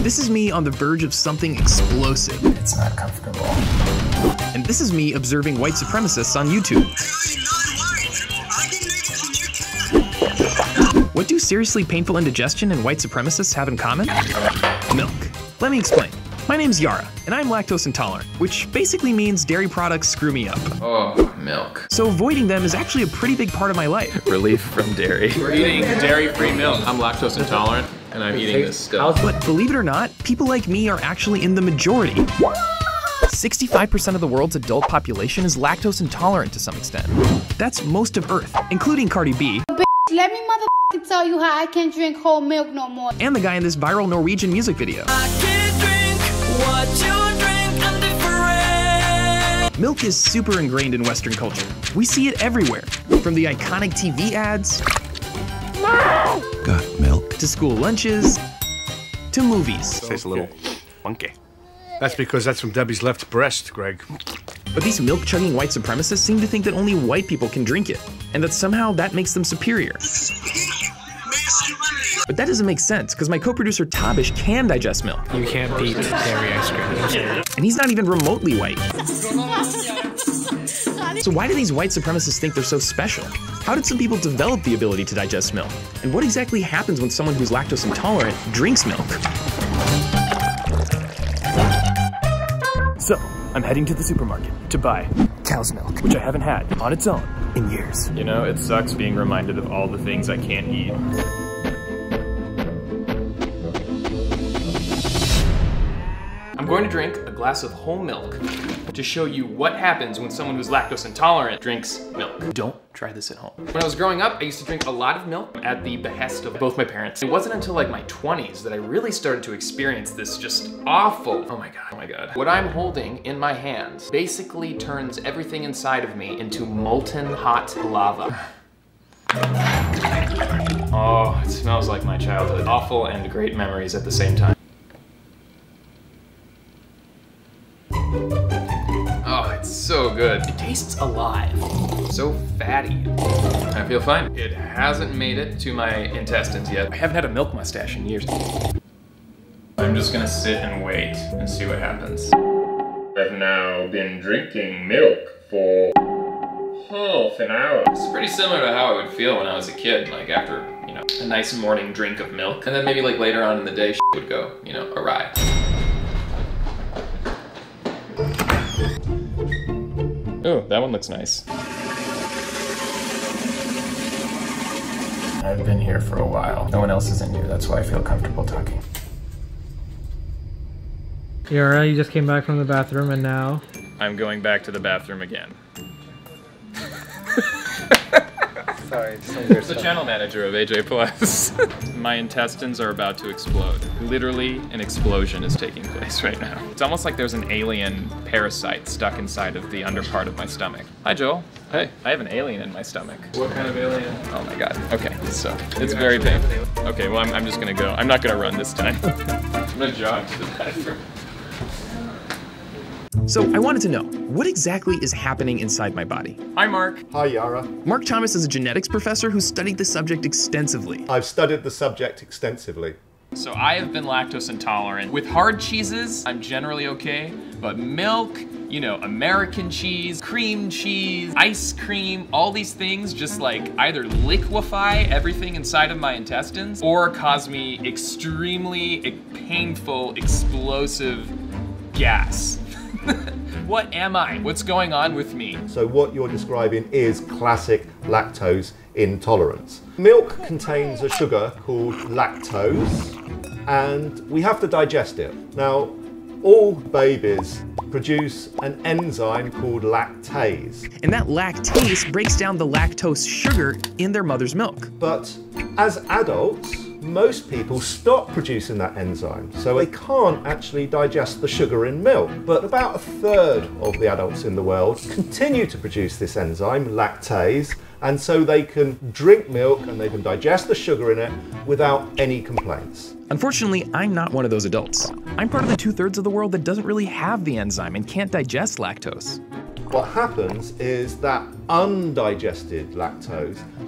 This is me on the verge of something explosive. It's not comfortable. And this is me observing white supremacists on YouTube. What do seriously painful indigestion and white supremacists have in common? Milk. Let me explain. My name's Yara, and I'm lactose intolerant, which basically means dairy products screw me up. Oh, milk. So avoiding them is actually a pretty big part of my life. Relief from dairy. We're eating dairy-free milk. I'm lactose intolerant, and I'm eating this stuff. But believe it or not, people like me are actually in the majority. 65% of the world's adult population is lactose intolerant to some extent. That's most of Earth, including Cardi B. Let me motherfucking tell you how I can't drink whole milk no more. And the guy in this viral Norwegian music video. I can't drink what you drink, I'm different. Milk is super ingrained in Western culture. We see it everywhere, from the iconic TV ads, Got milk. to school lunches, to movies. Tastes a little funky. That's because that's from Debbie's left breast, Greg. But these milk-chugging white supremacists seem to think that only white people can drink it, and that somehow that makes them superior. But that doesn't make sense, because my co-producer Tabish can digest milk. You can't beat dairy ice cream. And he's not even remotely white. So why do these white supremacists think they're so special? How did some people develop the ability to digest milk? And what exactly happens when someone who's lactose intolerant drinks milk? So, I'm heading to the supermarket to buy cow's milk, which I haven't had on its own in years. You know, it sucks being reminded of all the things I can't eat. I'm going to drink a glass of whole milk to show you what happens when someone who's lactose intolerant drinks milk. Don't try this at home. When I was growing up, I used to drink a lot of milk at the behest of both my parents. It wasn't until like my 20s that I really started to experience this just awful, oh my God. What I'm holding in my hand basically turns everything inside of me into molten hot lava. Oh, it smells like my childhood. Awful and great memories at the same time. Oh, it's so good. It tastes alive. So fatty. I feel fine. It hasn't made it to my intestines yet. I haven't had a milk mustache in years. I'm just gonna sit and wait and see what happens. I've now been drinking milk for half an hour. It's pretty similar to how I would feel when I was a kid, like after, you know, a nice morning drink of milk. And then maybe like later on in the day, shit would go, you know, awry. Oh, that one looks nice. I've been here for a while. No one else is in here, that's why I feel comfortable talking. Yara, you just came back from the bathroom and now? I'm going back to the bathroom again. Sorry, It's the channel manager of AJ Plus. My intestines are about to explode. Literally, an explosion is taking place right now. It's almost like there's an alien parasite stuck inside of the underpart of my stomach. Hi, Joel. Hey, I have an alien in my stomach. What kind of alien? Oh my God. Okay, so it's very painful. Okay, well, I'm just gonna go. I'm not gonna run this time. I'm gonna jog to the bathroom. So I wanted to know, what exactly is happening inside my body? Hi, Mark. Hi, Yara. Mark Thomas is a genetics professor who studied the subject extensively. I've studied the subject extensively. So I have been lactose intolerant. With hard cheeses, I'm generally okay, but milk, you know, American cheese, cream cheese, ice cream, all these things just like either liquefy everything inside of my intestines or cause me extremely painful, explosive gas. What am I? What's going on with me? So what you're describing is classic lactose intolerance. Milk contains a sugar called lactose, and we have to digest it. Now, all babies produce an enzyme called lactase. And that lactase breaks down the lactose sugar in their mother's milk. But as adults, most people stop producing that enzyme, so they can't actually digest the sugar in milk. But about a third of the adults in the world continue to produce this enzyme, lactase, and so they can drink milk and they can digest the sugar in it without any complaints. Unfortunately, I'm not one of those adults. I'm part of the 2/3 of the world that doesn't really have the enzyme and can't digest lactose. What happens is that undigested lactose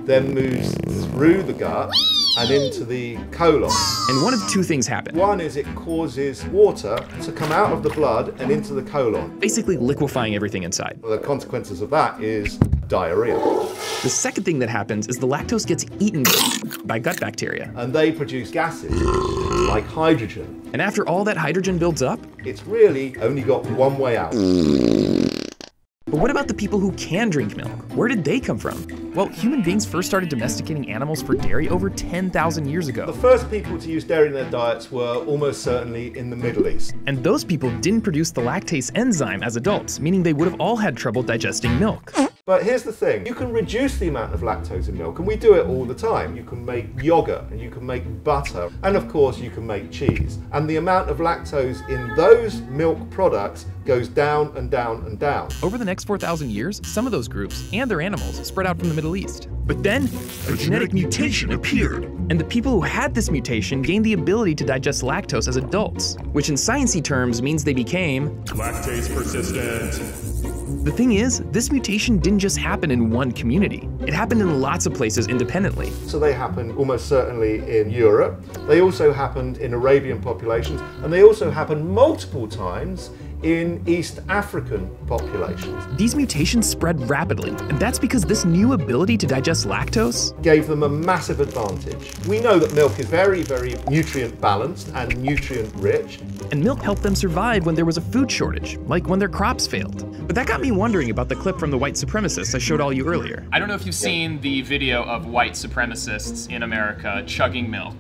then moves through the gut and into the colon. And one of two things happen. One is it causes water to come out of the blood and into the colon. Basically liquefying everything inside. Well, the consequences of that is diarrhea. The second thing that happens is the lactose gets eaten by gut bacteria. And they produce gases like hydrogen. And after all that hydrogen builds up, it's really only got one way out. But what about the people who can drink milk? Where did they come from? Well, human beings first started domesticating animals for dairy over 10,000 years ago. The first people to use dairy in their diets were almost certainly in the Middle East. And those people didn't produce the lactase enzyme as adults, meaning they would have all had trouble digesting milk. But here's the thing, you can reduce the amount of lactose in milk, and we do it all the time. You can make yogurt, and you can make butter, and of course you can make cheese. And the amount of lactose in those milk products goes down and down and down. Over the next 4,000 years, some of those groups and their animals spread out from the Middle East. But then, a genetic mutation appeared. And the people who had this mutation gained the ability to digest lactose as adults, which in sciencey terms means they became lactase persistent. The thing is, this mutation didn't just happen in one community. It happened in lots of places independently. So they happened almost certainly in Europe. They also happened in Arabian populations, and they also happened multiple times in East African populations. These mutations spread rapidly, and that's because this new ability to digest lactose gave them a massive advantage. We know that milk is very, very nutrient balanced and nutrient rich. And milk helped them survive when there was a food shortage, like when their crops failed. But that got me wondering about the clip from the white supremacists I showed all you earlier. I don't know if you've seen the video of white supremacists in America chugging milk.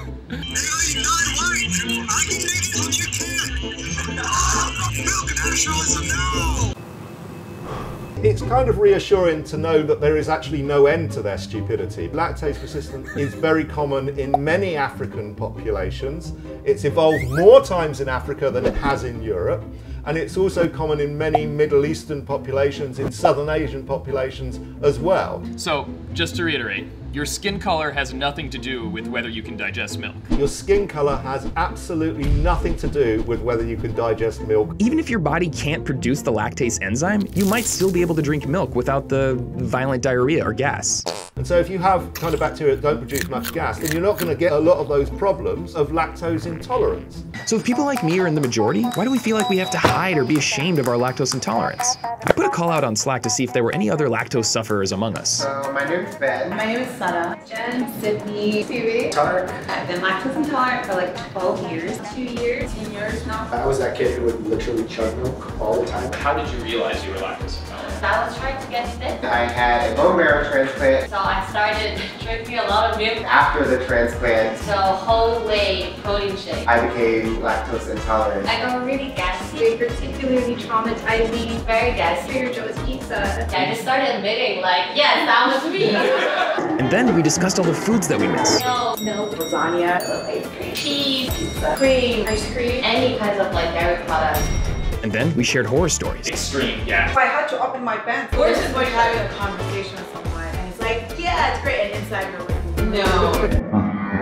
It's kind of reassuring to know that there is actually no end to their stupidity. Lactase resistance is very common in many African populations. It's evolved more times in Africa than it has in Europe. And it's also common in many Middle Eastern populations, in Southern Asian populations as well. So, just to reiterate, your skin color has nothing to do with whether you can digest milk. Your skin color has absolutely nothing to do with whether you can digest milk. Even if your body can't produce the lactase enzyme, you might still be able to drink milk without the violent diarrhea or gas. And so if you have kind of bacteria that don't produce much gas, then you're not going to get a lot of those problems of lactose intolerance. So if people like me are in the majority, why do we feel like we have to hide or be ashamed of our lactose intolerance? I put a call out on Slack to see if there were any other lactose sufferers among us. So my name is Ben. My name is Sada. Jen, Cydney, Phoebe, Tarek. I've been lactose intolerant for like 12 years. 2 years, 10 years now. I was that kid who would literally chug milk all the time. How did you realize you were lactose intolerant? I was trying to get fit. I had a bone marrow transplant. So I started drinking a lot of milk. After the transplant, So whole whey protein shake. I became lactose intolerant. I got really gassy, particularly traumatizing, very gassy. Trader Joe's pizza. I just started admitting like, yes, that was me. And then we discussed all the foods that we miss. Milk, lasagna, ice cream, cheese, pizza, cream, ice cream, any kinds of like dairy products. And then we shared horror stories. Extreme, yeah. If I had to open my pants, or just like having a conversation with someone, and it's like, yeah, it's great, and inside you're like, no.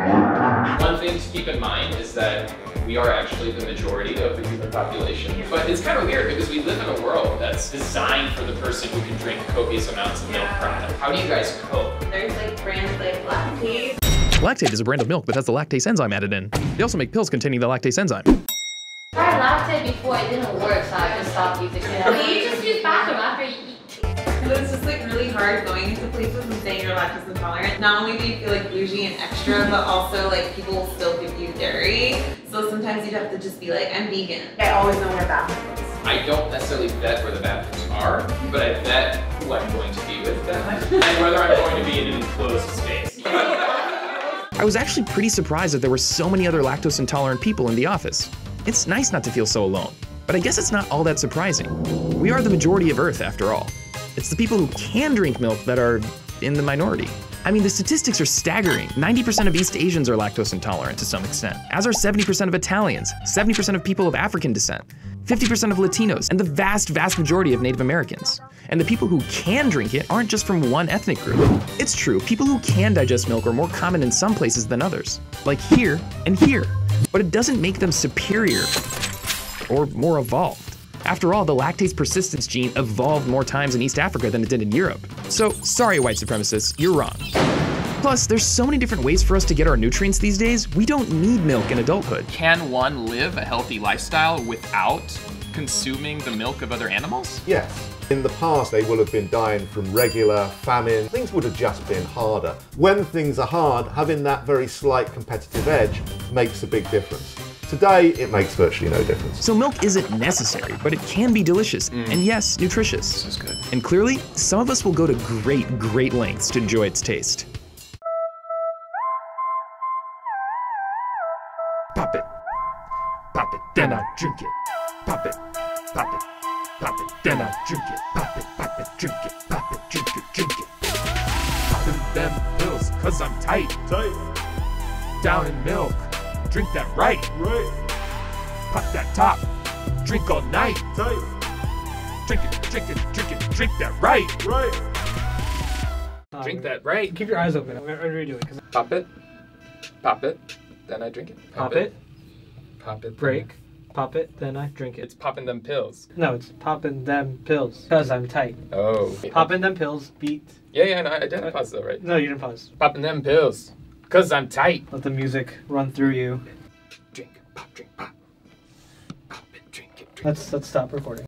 One thing to keep in mind is that we are actually the majority of the human population. But it's kind of weird because we live in a world that's designed for the person who can drink copious amounts of milk product. How do you guys cope? There's like brands like Lactase. Lactate is a brand of milk that has the lactase enzyme added in. They also make pills containing the lactase enzyme. I tried Lactase before, it didn't work, so I just stopped using it. You just use bathroom after you eat. So it's just like really hard going into places and saying you're lactose intolerant. Not only do you feel like bougie and extra, but also like people will still give you dairy. So sometimes you'd have to just be like, I'm vegan. I always know where bathroom is. I don't necessarily vet where the bathrooms are, but I vet who I'm going to be with that night, and whether I'm going to be in an enclosed space. I was actually pretty surprised that there were so many other lactose intolerant people in the office. It's nice not to feel so alone, but I guess it's not all that surprising. We are the majority of Earth after all. It's the people who can drink milk that are in the minority. I mean, the statistics are staggering. 90% of East Asians are lactose intolerant to some extent, as are 70% of Italians, 70% of people of African descent, 50% of Latinos, and the vast, vast majority of Native Americans. And the people who can drink it aren't just from one ethnic group. It's true, people who can digest milk are more common in some places than others, like here and here. But it doesn't make them superior or more evolved. After all, the lactase persistence gene evolved more times in East Africa than it did in Europe. So, sorry white supremacists, you're wrong. Plus, there's so many different ways for us to get our nutrients these days, we don't need milk in adulthood. Can one live a healthy lifestyle without consuming the milk of other animals? Yes. In the past, they will have been dying from regular famine. Things would have just been harder. When things are hard, having that very slight competitive edge makes a big difference. Today, it makes virtually no difference. So milk isn't necessary, but it can be delicious, and yes, nutritious. This is good. And clearly, some of us will go to great lengths to enjoy its taste. Pop it, then I drink it. Pop it, then I drink it. Pop it, drink it. Pop it, drink it. Poppin' them pills, cause I'm tight. Down in milk, drink that right. Pop that top, drink all night. Drink it, drink that right. Drink that right. Keep your eyes open. I'm gonna redo it. Pop it, then I drink it. Pop it. Break. Break. Pop it, then I drink it. It's popping them pills. No, it's popping them pills. Cause I'm tight. Oh. Popping them pills, beat. Yeah, no, I didn't pause though, right? No, you didn't pause. Popping them pills. Cause I'm tight. Let the music run through you. Drink, pop, drink, pop. Pop it, drink it. Let's stop recording.